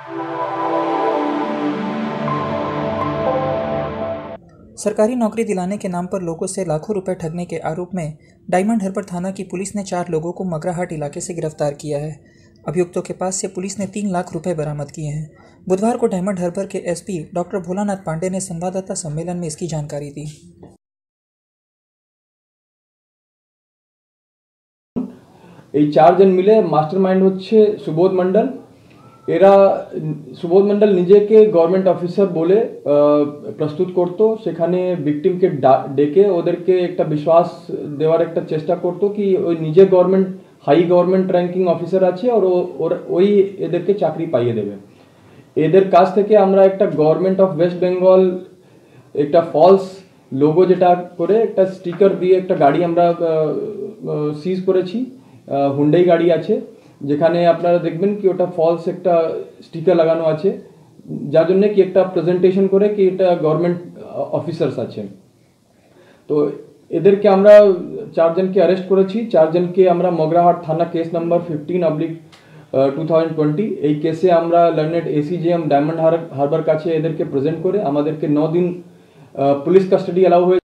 सरकारी नौकरी दिलाने के नाम पर लोगों से लाखों रुपए ठगने के आरोप में डायमंड हार्बर थाना की पुलिस ने 4 लोगों को मोगराहाट इलाके से गिरफ्तार किया है। अभियुक्तों के पास से पुलिस ने 3 लाख रुपए बरामद किए हैं। बुधवार को डायमंड हार्बर के एसपी डॉक्टर भोलानाथ पांडे ने संवाददाता सम्मेलन में इसकी जानकारी दी। এই 4 জন মিলে মাস্টারমাইন্ড হচ্ছে সুবোধ মণ্ডল। এরা সুবোধ মণ্ডল নিজেকে গভর্নমেন্ট অফিসার বলে প্রস্তুত করত, সেখানে ভিকটিমকে ডেকে ওদেরকে একটা বিশ্বাস দেওয়ার একটা চেষ্টা করত কি ওই নিজে government high government ranking officer আছে আর ওই এদেরকে চাকরি পাইয়ে দেবে। এদের কাছ থেকে আমরা একটা গভর্নমেন্ট অফ ওয়েস্ট বেঙ্গল একটা ফলস লোগো যেটা করে একটা স্টিকার দিয়ে একটা গাড়ি আমরা সিজ করেছি। হুন্ডাই গাড়ি আছে, যেখানে আপনারা দেখবেন কি ওটা ফলস একটা স্টিকার লাগানো আছে, যার জন্য কি একটা প্রেজেন্টেশন করে কি এটা গভর্নমেন্ট অফিসার্স আছে। তো এদেরকে আমরা 4 জনকে অ্যারেস্ট করেছি। 4 জনকে আমরা মোগরাহাট থানা কেস নাম্বার 15/2020 এই কেসে আমরা লার্নেড এসিজিএম ডায়মন্ড হারবার কাছে এদেরকে প্রেজেন্ট করে আমাদেরকে 9 দিন পুলিশ কাস্টাডি অ্যালাউ হয়েছে।